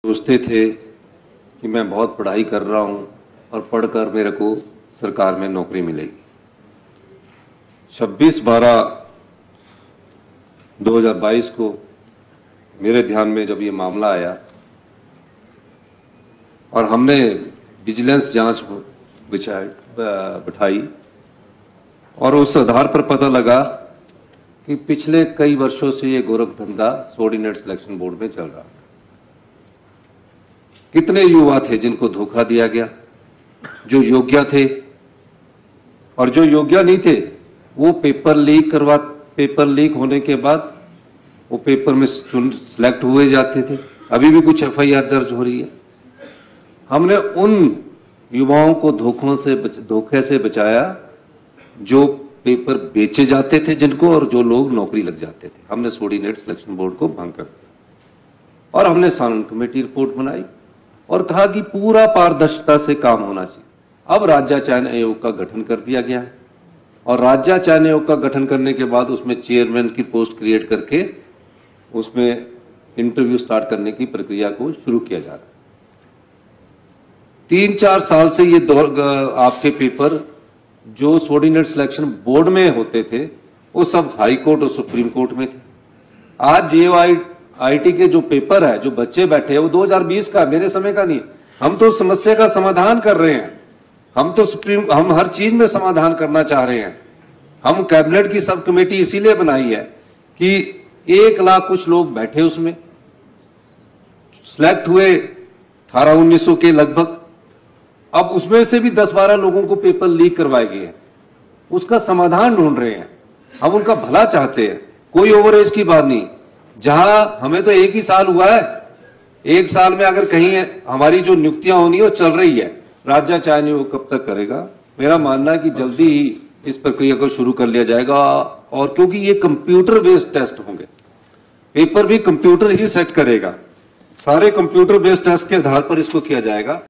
सोचते थे कि मैं बहुत पढ़ाई कर रहा हूं और पढ़कर मेरे को सरकार में नौकरी मिलेगी। 26/12/2022 को मेरे ध्यान में जब ये मामला आया और हमने विजिलेंस जांच बिठाई और उस आधार पर पता लगा कि पिछले कई वर्षों से ये गोरख धंधा सबॉर्डिनेट सिलेक्शन बोर्ड में चल रहा है। कितने युवा थे जिनको धोखा दिया गया, जो योग्य थे और जो योग्य नहीं थे वो पेपर लीक होने के बाद वो पेपर में सिलेक्ट हुए जाते थे। अभी भी कुछ एफआईआर दर्ज हो रही है। हमने उन युवाओं को धोखे से बचाया जो पेपर बेचे जाते थे जिनको, और जो लोग नौकरी लग जाते थे। हमने सबॉर्डिनेट सिलेक्शन बोर्ड को भंग कर दिया और हमने सानन कमेटी रिपोर्ट बनाई और कहा कि पूरा पारदर्शिता से काम होना चाहिए। अब राज्य चयन आयोग का गठन कर दिया गया है और राज्य चयन आयोग का गठन करने के बाद उसमें चेयरमैन की पोस्ट क्रिएट करके उसमें इंटरव्यू स्टार्ट करने की प्रक्रिया को शुरू किया जा रहा है। 3-4 साल से ये आपके पेपर जो सबॉर्डिनेट सिलेक्शन बोर्ड में होते थे वो सब हाई कोर्ट और सुप्रीम कोर्ट में थे। आज जेईआईटी के जो पेपर है, जो बच्चे बैठे हैं, वो 2020 का, मेरे समय का नहीं। हम तो समस्या का समाधान कर रहे हैं। हम हर चीज में समाधान करना चाह रहे हैं। हम कैबिनेट की सब कमेटी इसीलिए बनाई है कि 1 लाख कुछ लोग बैठे, उसमें सिलेक्ट हुए 1800-1900 के लगभग। अब उसमें से भी 10-12 लोगों को पेपर लीक करवाए गए हैं। उसका समाधान ढूंढ रहे हैं। हम उनका भला चाहते हैं, कोई ओवरेज की बात नहीं। जहां हमें तो 1 ही साल हुआ है, 1 साल में अगर कहीं हमारी जो नियुक्तियां होनी है वो चल रही है, राज्य चयन आयोग कब तक करेगा? मेरा मानना है कि जल्दी ही इस प्रक्रिया को शुरू कर लिया जाएगा। और क्योंकि ये कंप्यूटर बेस्ड टेस्ट होंगे, पेपर भी कंप्यूटर ही सेट करेगा, सारे कंप्यूटर बेस्ड टेस्ट के आधार पर इसको किया जाएगा।